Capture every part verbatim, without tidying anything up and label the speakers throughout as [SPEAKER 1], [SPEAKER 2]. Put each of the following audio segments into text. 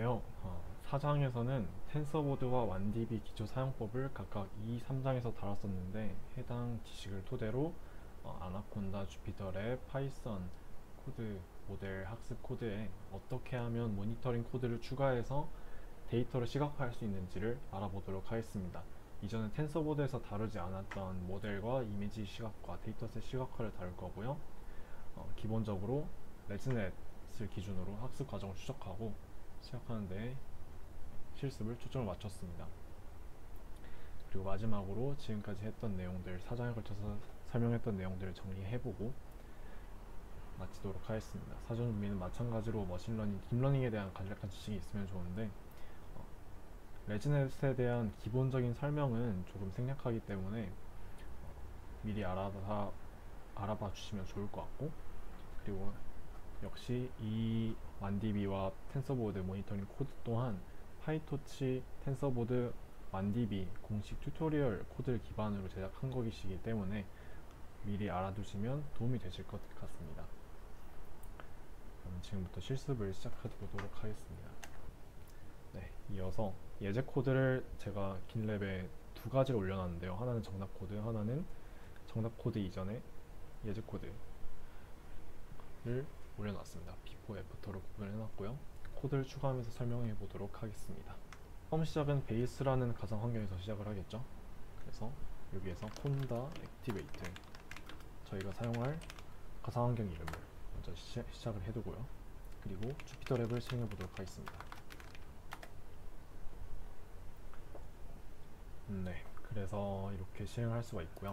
[SPEAKER 1] 있는데요. 어, 사 장에서는 텐서보드와 완디비 기초 사용법을 각각 이, 삼 장에서 다뤘었는데 해당 지식을 토대로 어, 아나콘다, 주피터랩, 파이썬 코드 모델 학습 코드에 어떻게 하면 모니터링 코드를 추가해서 데이터를 시각화할 수 있는지를 알아보도록 하겠습니다. 이전에 텐서보드에서 다루지 않았던 모델과 이미지 시각화, 데이터셋 시각화를 다룰 거고요. 어, 기본적으로 레즈넷을 기준으로 학습 과정을 추적하고 시작하는 데 실습을 초점을 맞췄습니다. 그리고 마지막으로 지금까지 했던 내용들, 사 장에 걸쳐서 설명했던 내용들을 정리해보고 마치도록 하겠습니다. 사전 준비는 마찬가지로 머신러닝, 딥러닝에 대한 간략한 지식이 있으면 좋은데 어, 레즈넷에 대한 기본적인 설명은 조금 생략하기 때문에 어, 미리 알아봐, 알아봐 주시면 좋을 것 같고, 그리고 역시 이 완디비와 텐서보드 모니터링 코드 또한 파이토치 텐서보드 완디비 공식 튜토리얼 코드를 기반으로 제작한 것이기 때문에 미리 알아두시면 도움이 되실 것 같습니다. 그럼 지금부터 실습을 시작해보도록 하겠습니다. 네, 이어서 예제 코드를 제가 긴랩에 두 가지를 올려놨는데요. 하나는 정답 코드, 하나는 정답 코드 이전에 예제 코드를 올려놨습니다. 비포 애프터로 구분해놨고요. 코드를 추가하면서 설명해 보도록 하겠습니다. 처음 시작은 베이스라는 가상 환경에서 시작을 하겠죠. 그래서 여기에서 콘다 액티베이트, 저희가 사용할 가상 환경 이름을 먼저 시, 시작을 해두고요. 그리고 주피터 랩을 실행해 보도록 하겠습니다. 네, 그래서 이렇게 실행할 수가 있고요.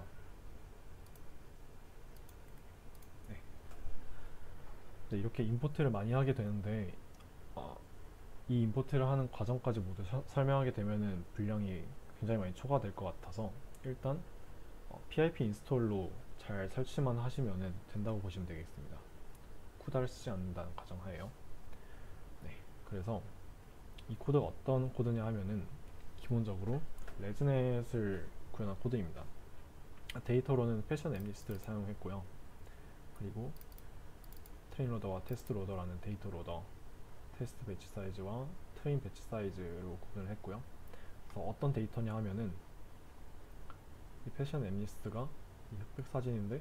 [SPEAKER 1] 네, 네, 이렇게 임포트를 많이 하게 되는데 어, 이 임포트를 하는 과정까지 모두 서, 설명하게 되면은 분량이 굉장히 많이 초과될 것 같아서 일단 어, 피아이피 인스톨로 잘 설치만 하시면 된다고 보시면 되겠습니다. 쿠다를 쓰지 않는다는 가정하에요. 네, 그래서 이 코드가 어떤 코드냐 하면은 기본적으로 레즈넷을 구현한 코드입니다. 데이터로는 패션 엠리스트를 사용했고요. 그리고 트레인 로더와 테스트 로더라는 데이터 로더, 테스트 배치 사이즈와 트레인 배치 사이즈로 구분을 했고요. 그래서 어떤 데이터냐 하면은 이 패션 엠리스트가 이 흑백 사진인데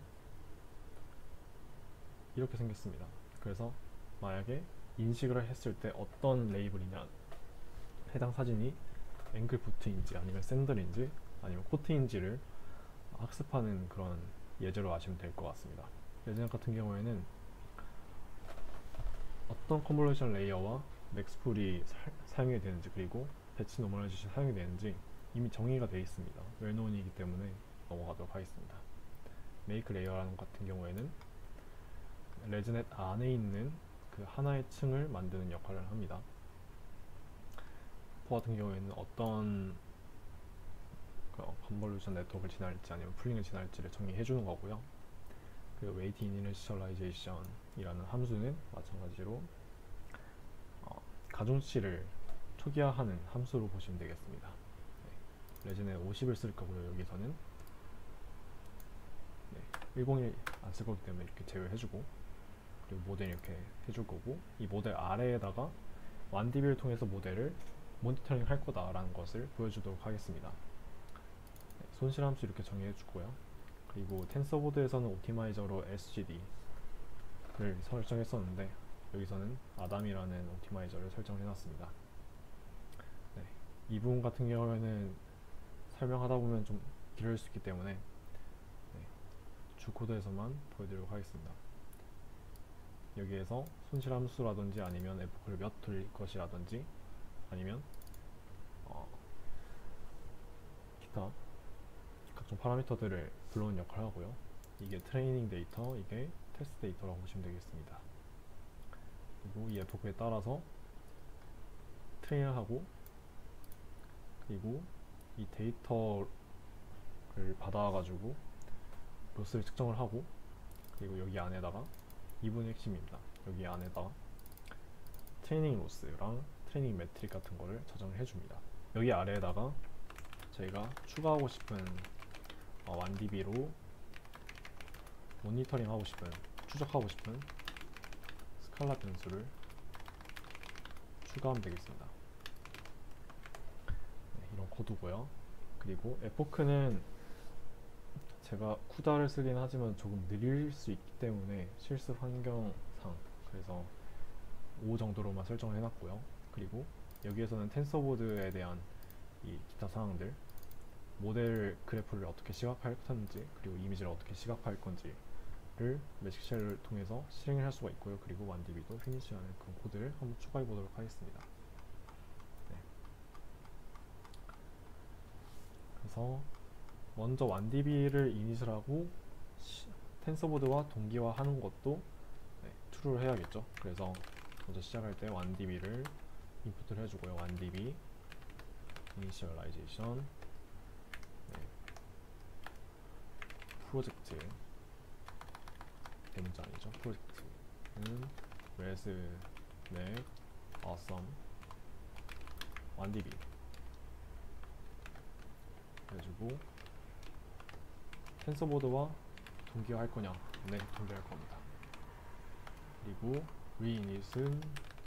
[SPEAKER 1] 이렇게 생겼습니다. 그래서 만약에 인식을 했을 때 어떤 레이블이냐, 해당 사진이 앵글 부트인지 아니면 샌들인지 아니면 코트인지를 학습하는 그런 예제로 아시면 될 것 같습니다. 예제 같은 경우에는 어떤 컨볼루션 레이어와 맥스풀이 사용이 되는지, 그리고 배치 노멀라이제이션 사용이 되는지 이미 정의가 되어 있습니다. 웰노운이기 때문에 넘어가도록 하겠습니다. 메이크 레이어라는 같은 경우에는 레즈넷 안에 있는 그 하나의 층을 만드는 역할을 합니다. 포 같은 경우에는 어떤 컨볼루션 네트워크를 지날지 아니면 풀링을 지날지를 정의해주는 거고요. 그리고 웨이트 이니셜라이제이션이라는 함수는 마찬가지로 어, 가중치를 초기화하는 함수로 보시면 되겠습니다. 네, 레즈넷 오십을 쓸 거고요. 여기서는 네, 백일 안 쓸 거기 때문에 이렇게 제외해주고, 그리고 모델 이렇게 해줄 거고, 이 모델 아래에다가 완디비를 통해서 모델을 모니터링 할 거다라는 것을 보여주도록 하겠습니다. 네, 손실 함수 이렇게 정의해주고요. 그리고 텐서보드에서는 옵티마이저로 에스지디를 설정했었는데 여기서는 아담이라는 옵티마이저를 설정해놨습니다. 네, 이 부분 같은 경우에는 설명하다 보면 좀 길어질 수 있기 때문에 네, 주 코드에서만 보여드리도록 하겠습니다. 여기에서 손실 함수라든지 아니면 에포크를 몇 돌릴 것이라든지 아니면 어, 기타 각종 파라미터들을 불러오는 역할을 하고요. 이게 트레이닝 데이터, 이게 테스트 데이터라고 보시면 되겠습니다. 그리고 이 에포크에 따라서 트레인을 하고, 그리고 이 데이터를 받아가지고 로스를 측정을 하고, 그리고 여기 안에다가 이 부분이 핵심입니다. 여기 안에다가 트레이닝 로스랑 트레이닝 매트릭 같은 거를 저장을 해줍니다. 여기 아래에다가 저희가 추가하고 싶은 어, 완디비로 모니터링 하고 싶은, 추적하고 싶은 스칼라 변수를 추가하면 되겠습니다. 네, 이런 코드고요. 그리고 에포크는 제가 쿠다를 쓰긴 하지만 조금 느릴 수 있기 때문에 실습 환경상 그래서 오 정도로만 설정을 해놨고요. 그리고 여기에서는 텐서보드에 대한 이 기타 사항들, 모델 그래프를 어떻게 시각화할 건지, 그리고 이미지를 어떻게 시각화할 건지를 매직쉘을 통해서 실행을 할 수가 있고요. 그리고 완디비도 피니시하는 그 코드를 한번 추가해 보도록 하겠습니다. 네. 그래서 먼저 완디비를 이니셜하고 텐서보드와 동기화하는 것도 네, true를 해야겠죠. 그래서 먼저 시작할 때 완디비를 인풋을 해주고요. 완디비 이니셜라이제이션 네, 프로젝트 대문자 아니죠. 프로젝트는 res 네 awesome 완디비 해주고 텐서보드와 동기화할 거냐? 네, 동기화할 겁니다. 그리고 reInit은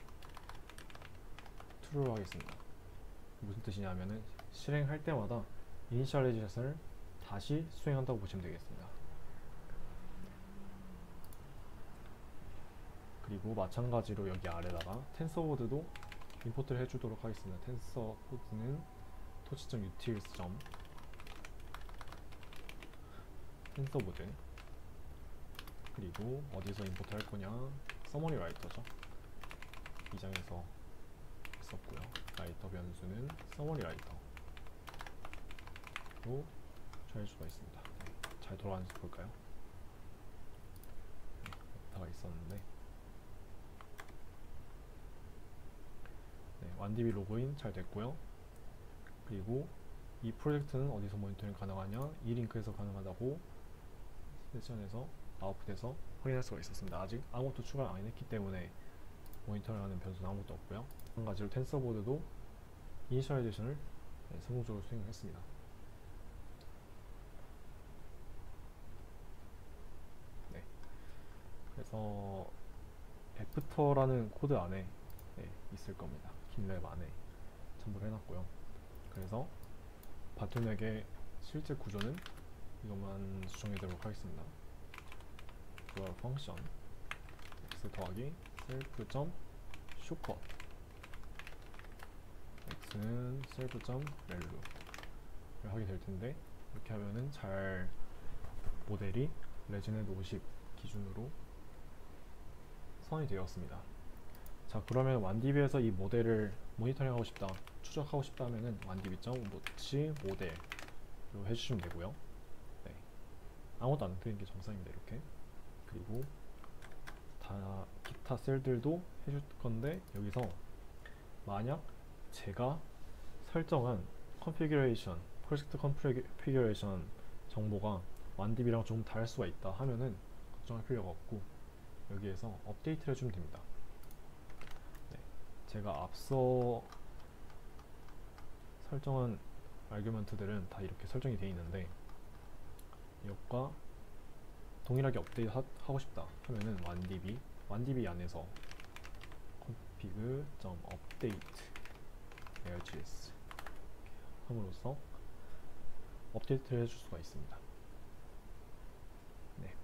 [SPEAKER 1] true로 하겠습니다. 무슨 뜻이냐면은 실행할 때마다 이니셜라이제이션을 다시 수행한다고 보시면 되겠습니다. 그리고 마찬가지로 여기 아래다가 텐서보드도 임포트를 해주도록 하겠습니다. 텐서보드는 토치.utils. 텐서보드 그리고 어디서 임포트 할 거냐? 서머리 라이터죠. 이 장에서 했었고요. 라이터 변수는 서머리 라이터로 처리할 수가 있습니다. 네, 잘 돌아가는지 볼까요? 네, 다가 있었는데 네, 완디비 로그인 잘 됐고요. 그리고 이 프로젝트는 어디서 모니터링 가능하냐? 이 링크에서 가능하다고 세션에서 아웃풋에서 확인할 수가 있었습니다. 아직 아무것도 추가를 안 했기 때문에 모니터링하는 변수는 아무것도 없고요. 마찬가지로 텐서보드도 이니셜라이제이션을 네, 성공적으로 수행을 했습니다. 네, 그래서 애프터라는 코드 안에 네, 있을 겁니다. 긴랩 안에 첨부를 해놨고요. 그래서 바틀넥의 실제 구조는 이것만 수정해보도록 하겠습니다. for function x 더하기 self.shortcut x는 self.value를 하게 될 텐데 이렇게 하면은 잘 모델이 레지넷 오십 기준으로 선이 되었습니다. 자, 그러면 완디비에서 이 모델을 모니터링 하고 싶다, 추적하고 싶다 하면은 완디비.watch 모델로 해주시면 되고요. 네, 아무것도 안 뜨는 게 정상입니다. 이렇게. 그리고 다 기타 셀들도 해줄 건데 여기서 만약 제가 설정한 컨피규레이션, 프로젝트 컨피규레이션 정보가 완디비랑 조금 다를 수가 있다 하면은 걱정할 필요가 없고 여기에서 업데이트를 해주면 됩니다. 네, 제가 앞서 설정한 아규먼트들은 다 이렇게 설정이 되어 있는데 이것과 동일하게 업데이트 하, 하고 싶다 하면은 완디비 완디비 안에서 config.update args 함으로써 업데이트를 해줄 수가 있습니다. 네,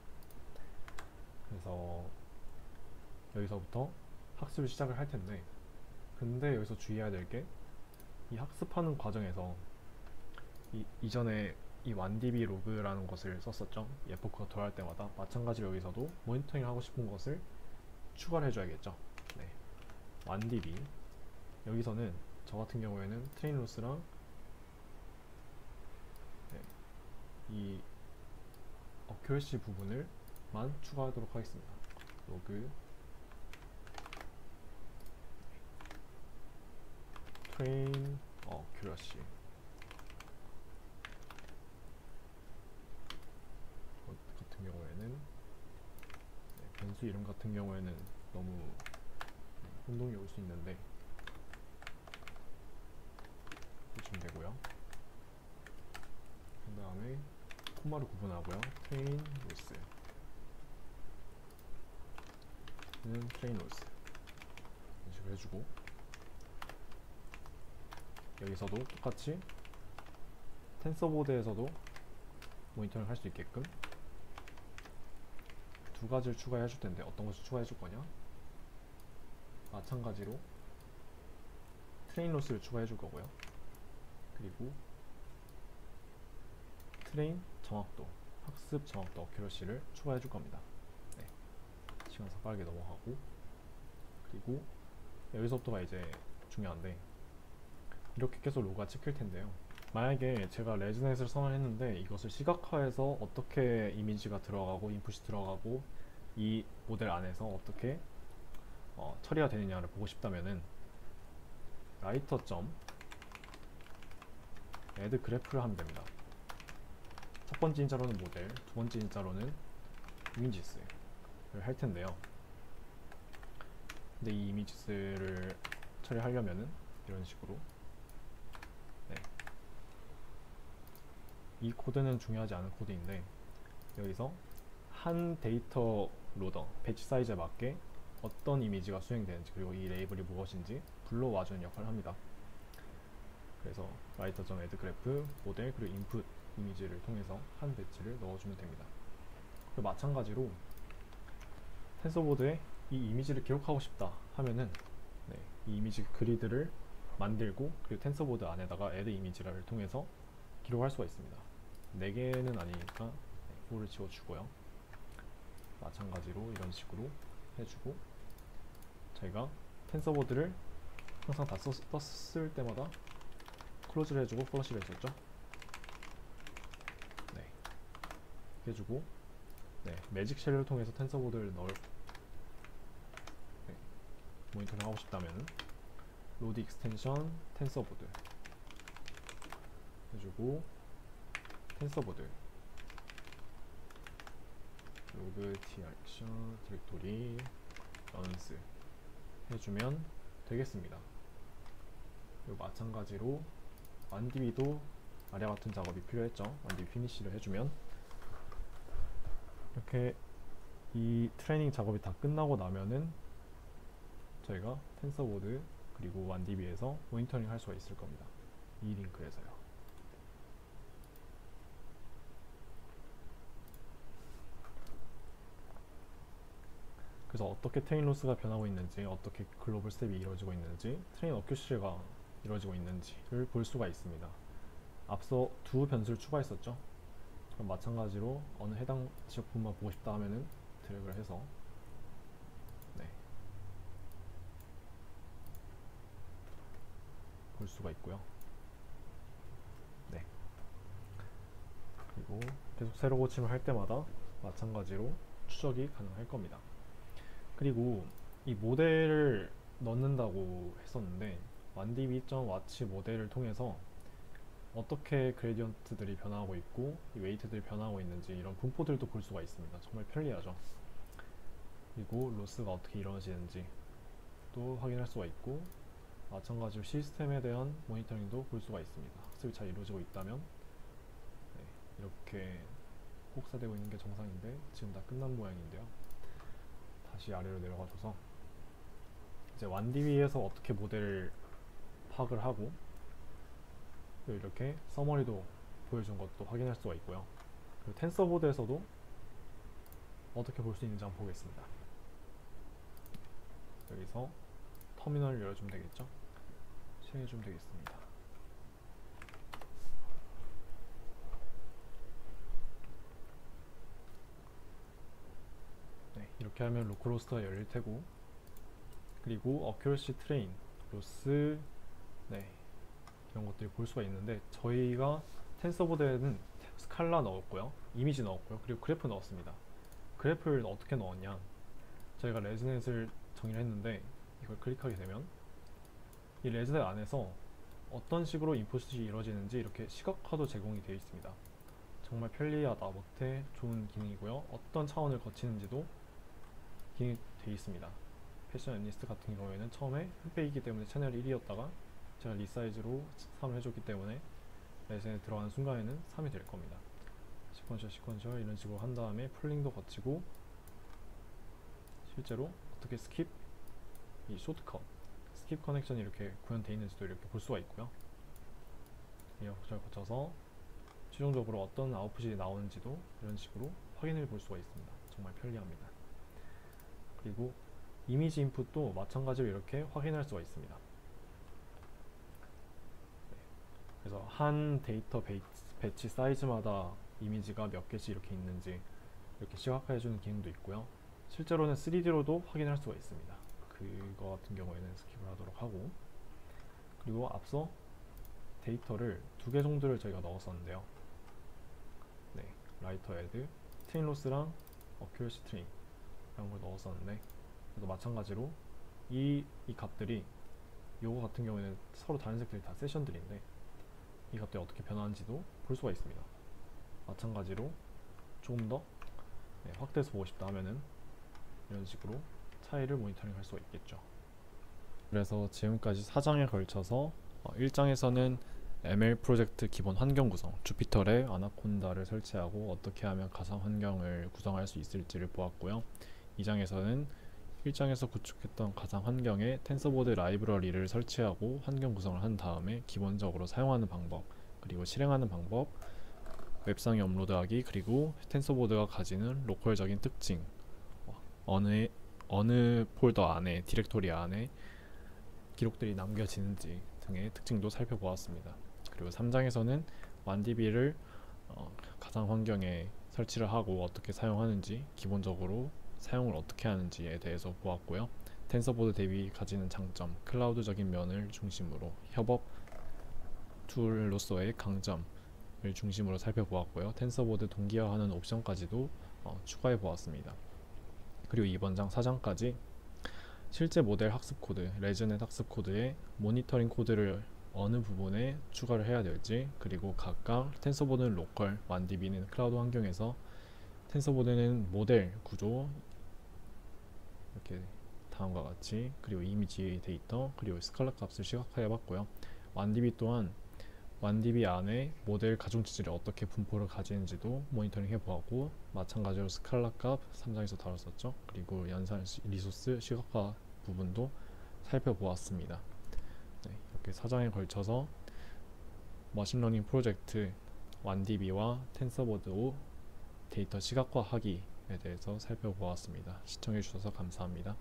[SPEAKER 1] 그래서 여기서부터 학습을 시작을 할 텐데 근데 여기서 주의해야 될 게 이 학습하는 과정에서 이, 이전에 이 완디비 로그라는 것을 썼었죠. 에포크가 돌아갈 때마다 마찬가지로 여기서도 모니터링 하고 싶은 것을 추가를 해줘야겠죠. 네, 완디비 여기서는 저 같은 경우에는 트레인 로스랑 네, 이 어큐러시 부분을만 추가하도록 하겠습니다. 로그 트레인 어큐러시 같은 경우에는 네, 변수 이름 같은 경우에는 너무 혼동이 올 수 있는데 해주면 되고요. 그 다음에 콤마로 구분하고요. 트레인 로스는 트레인 로스 이런 식으로 해주고 여기서도 똑같이 텐서보드에서도 모니터링 할 수 있게끔 두 가지를 추가해 줄 텐데 어떤 것을 추가해 줄 거냐? 마찬가지로 트레인 로스를 추가해 줄 거고요. 그리고 트레인 정확도, 학습 정확도 어큐러시를 추가해 줄 겁니다. 네. 시간상 빠르게 넘어가고, 그리고 여기서부터가 이제 중요한데, 이렇게 계속 로그가 찍힐 텐데요. 만약에 제가 레즈넷을 선언했는데 이것을 시각화해서 어떻게 이미지가 들어가고 인풋이 들어가고 이 모델 안에서 어떻게 어, 처리가 되느냐를 보고 싶다면은 라이터 점 add 그래프를 하면 됩니다. 첫 번째 인자로는 모델, 두 번째 인자로는 이미지스를 할 텐데요. 근데 이 이미지스를 처리하려면은 이런 식으로, 네. 이 코드는 중요하지 않은 코드인데 여기서 한 데이터 로더 배치 사이즈에 맞게 어떤 이미지가 수행되는지 그리고 이 레이블이 무엇인지 불러와주는 역할을 합니다. 그래서 라이터.add 그래프, 모델, 그리고 인풋 이미지를 통해서 한 배치를 넣어주면 됩니다. 그리고 마찬가지로 텐서보드에 이 이미지를 기록하고 싶다 하면은, 네, 이 이미지 그리드를 만들고 그리고 텐서보드 안에다가 add 이미지를 통해서 기록할 수가 있습니다. 네 개는 아니니까 사를 지워주고요. 마찬가지로 이런 식으로 해주고, 저희가 텐서보드를 항상 다 썼, 떴을 때마다 클로즈를 해주고 플러시를 했었죠. 네, 해주고, 네, 매직 쉘을 통해서 텐서보드를 넣을, 네, 모니터링 하고 싶다면 로드 익스텐션 텐서보드 해주고, 텐서보드 로그 tr 디렉토리 런스 해주면 되겠습니다. 그리고 마찬가지로 완디비도 아래 같은 작업이 필요했죠. 완디비 피니시를 해주면 이렇게 이 트레이닝 작업이 다 끝나고 나면은 저희가 텐서보드 그리고 완디비에서 모니터링 할 수가 있을 겁니다. 이 링크에서요. 그래서 어떻게 트레인 로스가 변하고 있는지, 어떻게 글로벌 스텝이 이루어지고 있는지, 트레인 어큐시가 이루어지고 있는지를 볼 수가 있습니다. 앞서 두 변수를 추가했었죠. 그럼 마찬가지로 어느 해당 지역 부분만 보고 싶다 하면은 드래그를 해서, 네, 볼 수가 있고요. 네. 그리고 계속 새로 고침을 할 때마다 마찬가지로 추적이 가능할 겁니다. 그리고 이 모델을 넣는다고 했었는데 완디비.watch 모델을 통해서 어떻게 그레디언트들이 변화하고 있고 이 웨이트들이 변화하고 있는지 이런 분포들도 볼 수가 있습니다. 정말 편리하죠. 그리고 로스가 어떻게 이루어지는지 또 확인할 수가 있고, 마찬가지로 시스템에 대한 모니터링도 볼 수가 있습니다. 학습이 잘 이루어지고 있다면, 네, 이렇게 혹사되고 있는 게 정상인데 지금 다 끝난 모양인데요. 다시 아래로 내려가줘서 이제 완디비에서 어떻게 모델을 파악을 하고 이렇게 서머리도 보여준 것도 확인할 수가 있고요. 그리고 텐서보드에서도 어떻게 볼 수 있는지 한번 보겠습니다. 여기서 터미널을 열어주면 되겠죠? 실행해주면 되겠습니다. 네, 이렇게 하면 로컬호스트가 열릴 테고, 그리고 어큐러시 트레인, 로스, 네, 이런 것들이 볼 수가 있는데 저희가 텐서보드에는 스칼라 넣었고요, 이미지 넣었고요, 그리고 그래프 넣었습니다. 그래프를 어떻게 넣었냐, 저희가 레즈넷을 정의를 했는데 이걸 클릭하게 되면 이 레즈넷 안에서 어떤 식으로 인풋이 이루어지는지 이렇게 시각화도 제공이 되어 있습니다. 정말 편리하다 못해 좋은 기능이고요. 어떤 차원을 거치는지도 기능이 되어 있습니다. 패션 애니스트 같은 경우에는 처음에 흑백이기 때문에 채널 일이었다가 제가 리사이즈로 삼을 해줬기 때문에 레슨에 들어가는 순간에는 삼이 될 겁니다. 시퀀셜 시퀀셜 이런 식으로 한 다음에 풀링도 거치고, 실제로 어떻게 스킵, 이 쇼트컷, 스킵 커넥션이 이렇게 구현되어 있는지도 이렇게 볼 수가 있고요. 이 역할을 거쳐서 최종적으로 어떤 아웃풋이 나오는지도 이런 식으로 확인해 볼 수가 있습니다. 정말 편리합니다. 그리고 이미지 인풋도 마찬가지로 이렇게 확인할 수가 있습니다. 그래서 한 데이터 배치 사이즈마다 이미지가 몇 개씩 이렇게 있는지 이렇게 시각화해주는 기능도 있고요. 실제로는 쓰리디로도 확인할 수가 있습니다. 그거 같은 경우에는 스킵을 하도록 하고, 그리고 앞서 데이터를 두 개 정도를 저희가 넣었었는데요. 네, 라이터 애드, 스트링 로스랑 어큐러시 스트링 이런 걸 넣었었는데, 그래도 마찬가지로 이, 이 값들이 요거 같은 경우에는 서로 다른 색들이 다 세션들인데 이 값들이 어떻게 변하는지도 볼 수가 있습니다. 마찬가지로 조금 더 네, 확대해서 보고 싶다 하면은 이런 식으로 차이를 모니터링 할 수가 있겠죠. 그래서 지금까지 사 장에 걸쳐서 어, 일 장에서는 엠엘 프로젝트 기본 환경 구성, 주피터에 아나콘다를 설치하고 어떻게 하면 가상 환경을 구성할 수 있을지를 보았고요. 이 장에서는 일 장에서 구축했던 가상 환경에 텐서보드 라이브러리를 설치하고 환경 구성을 한 다음에 기본적으로 사용하는 방법, 그리고 실행하는 방법, 웹상에 업로드하기, 그리고 텐서보드가 가지는 로컬적인 특징, 어느 어느 폴더 안에, 디렉토리 안에 기록들이 남겨지는지 등의 특징도 살펴보았습니다. 그리고 삼 장에서는 완디비를 어, 가상 환경에 설치를 하고 어떻게 사용하는지, 기본적으로 사용을 어떻게 하는지에 대해서 보았고요. 텐서보드 대비 가지는 장점, 클라우드적인 면을 중심으로 협업 툴로서의 강점을 중심으로 살펴보았고요. 텐서보드 동기화하는 옵션까지도 어, 추가해 보았습니다. 그리고 이번 장 사 장까지 실제 모델 학습 코드, 레즈넷 학습 코드에 모니터링 코드를 어느 부분에 추가를 해야 될지, 그리고 각각 텐서보드는 로컬, 완디비는 클라우드 환경에서 텐서보드는 모델 구조 이렇게 다음과 같이, 그리고 이미지 데이터, 그리고 스칼라 값을 시각화해 봤고요. 완디비 또한 완디비 안에 모델 가중 체질이 어떻게 분포를 가지는지도 모니터링 해보았고, 마찬가지로 스칼라 값 삼 장에서 다뤘었죠. 그리고 연산 리소스 시각화 부분도 살펴보았습니다. 네, 이렇게 사 장에 걸쳐서 머신러닝 프로젝트 완디비와 텐서보드 오 데이터 시각화하기에 대해서 살펴보았습니다. 시청해주셔서 감사합니다.